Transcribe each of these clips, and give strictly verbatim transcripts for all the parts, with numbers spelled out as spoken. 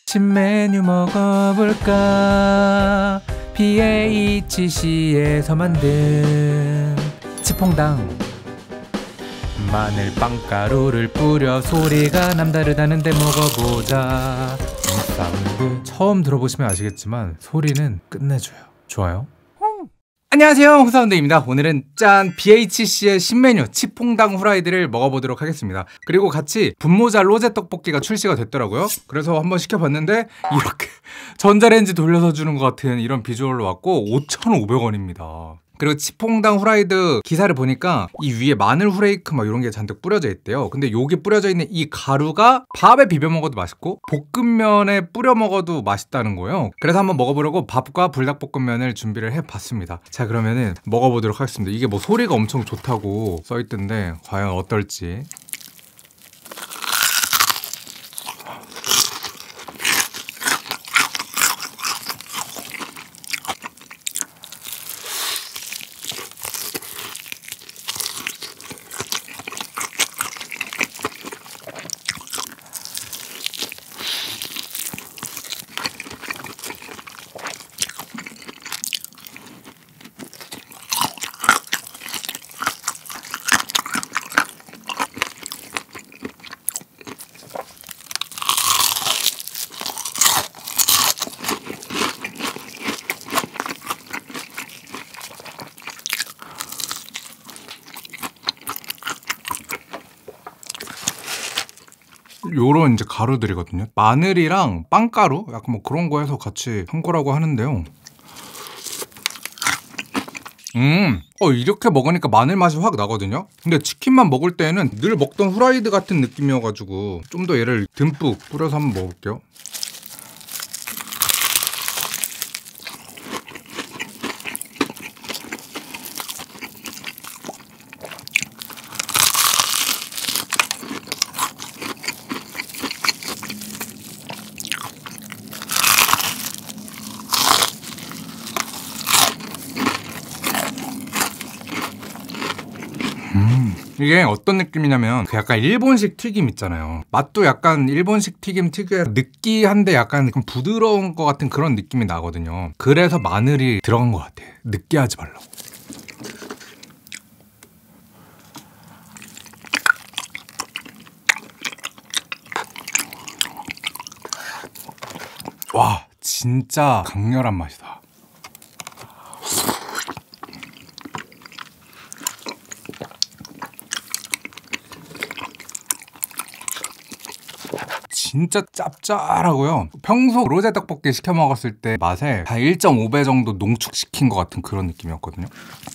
신메뉴 먹어볼까? 비에이치씨에서 만든 치퐁당. 마늘 빵가루를 뿌려 소리가 남다르다는데 먹어보자. 사운드 처음 들어보시면 아시겠지만 소리는 끝내줘요. 좋아요? 안녕하세요, 홍사운드입니다. 오늘은 짠! 비에이치씨의 신메뉴 치퐁당 후라이드를 먹어보도록 하겠습니다. 그리고 같이 분모자 로제 떡볶이가 출시가 됐더라고요. 그래서 한번 시켜봤는데 이렇게 전자레인지 돌려서 주는 것 같은 이런 비주얼로 왔고 오천오백 원입니다. 그리고 치퐁당 후라이드 기사를 보니까 이 위에 마늘 후레이크 막 이런 게 잔뜩 뿌려져 있대요. 근데 여기 뿌려져 있는 이 가루가 밥에 비벼 먹어도 맛있고 볶음면에 뿌려 먹어도 맛있다는 거예요. 그래서 한번 먹어보려고 밥과 불닭볶음면을 준비를 해봤습니다. 자, 그러면은 먹어보도록 하겠습니다. 이게 뭐 소리가 엄청 좋다고 써있던데 과연 어떨지. 요런 이제 가루들이거든요. 마늘이랑 빵가루? 약간 뭐 그런 거 해서 같이 한 거라고 하는데요. 음, 어, 이렇게 먹으니까 마늘 맛이 확 나거든요. 근데 치킨만 먹을 때는 늘 먹던 후라이드 같은 느낌이어가지고 좀 더 얘를 듬뿍 뿌려서 한번 먹을게요. 음, 이게 어떤 느낌이냐면 그 약간 일본식 튀김 있잖아요. 맛도 약간 일본식 튀김 특유의 느끼한데 약간 부드러운 것 같은 그런 느낌이 나거든요. 그래서 마늘이 들어간 것 같아. 느끼하지 말라고. 와, 진짜 강렬한 맛이다. 진짜 짭짤하고요. 평소 로제 떡볶이 시켜 먹었을 때 맛에 한 일 점 오 배 정도 농축시킨 것 같은 그런 느낌이었거든요.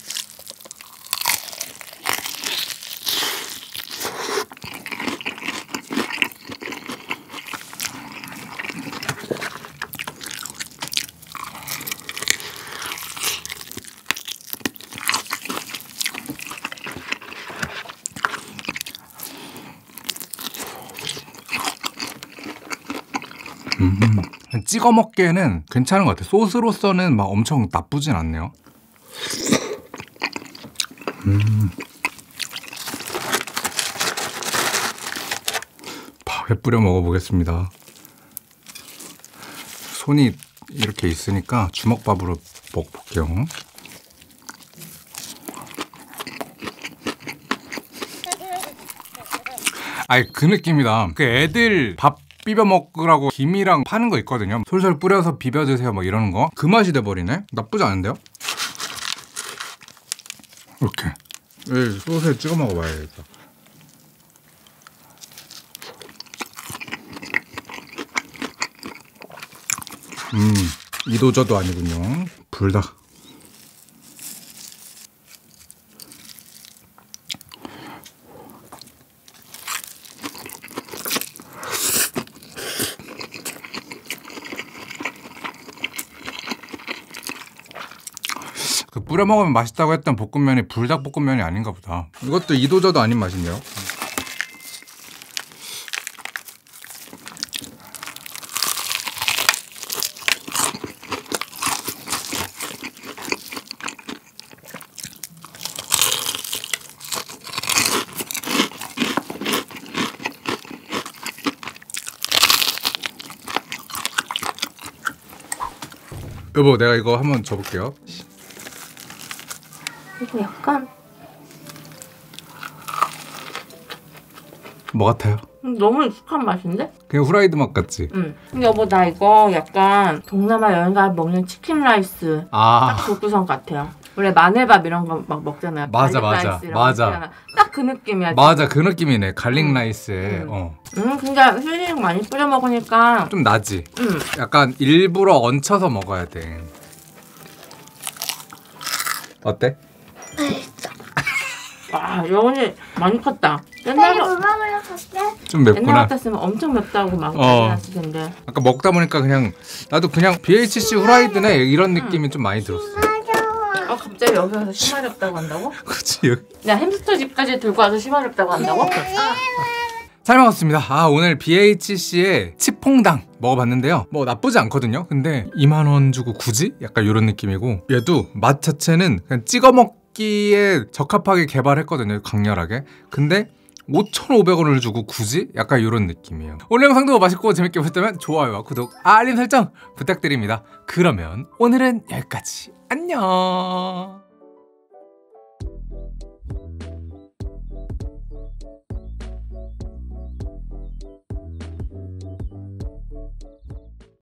음, 찍어 먹기에는 괜찮은 것 같아요. 소스로서는 막 엄청 나쁘진 않네요. 음. 밥에 뿌려 먹어보겠습니다. 손이 이렇게 있으니까 주먹밥으로 먹어볼게요. 아이, 그 느낌이다. 그 애들 밥 비벼 먹으라고 김이랑 파는 거 있거든요. 솔솔 뿌려서 비벼 드세요 뭐 이러는 거. 그 맛이 돼버리네. 나쁘지 않은데요? 이렇게 소스에 찍어 먹어봐야겠다. 음, 이도저도 아니군요. 불닭. 그 뿌려 먹으면 맛있다고 했던 볶음면이 불닭볶음면이 아닌가 보다. 이것도 이도저도 아닌 맛인데요. 여보, 내가 이거 한번 줘볼게요. 이거 약간 뭐 같아요? 너무 익숙한 맛인데? 그냥 후라이드 맛 같지? 응. 근데 여보 나 이거 약간 동남아 여행 가서 먹는 치킨 라이스 아, 딱 그 구성 같아요. 원래 마늘밥 이런 거 막 먹잖아요. 맞아, 갈릭 맞아, 라이스 이런 거 맞아. 있잖아. 딱 그 느낌이야. 맞아, 그 느낌이네. 갈릭 음. 라이스에 음. 어. 음, 근데 시즈닝 많이 뿌려 먹으니까 좀 나지? 음. 약간 일부러 얹혀서 먹어야 돼. 어때? 와, 여운이 많이 컸다. 빨리 옛날 물 먹으러 갈게. 좀 옛날 맵구나. 같았으면 엄청 맵다고 막 어. 났을 텐데. 아까 먹다 보니까 그냥 나도 그냥 비에이치씨 후라이드네 이런 느낌이 좀 많이 들었어. 어, 갑자기 여기 와서 심하렵다고 한다고? 그치? 여기. 야, 햄스터 집까지 들고 와서 심하렵다고 한다고? 잘 먹었습니다. 아, 오늘 비에이치씨의 치퐁당 먹어봤는데요. 뭐 나쁘지 않거든요. 근데 이만 원 주고 굳이? 약간 이런 느낌이고, 얘도 맛 자체는 그냥 찍어 먹기에 적합하게 개발했거든요. 강렬하게. 근데 오천오백 원을 주고 굳이? 약간 이런 느낌이에요. 오늘 영상도 맛있고 재밌게 보셨다면 좋아요와 구독, 알림 설정 부탁드립니다. 그러면 오늘은 여기까지. 안녕.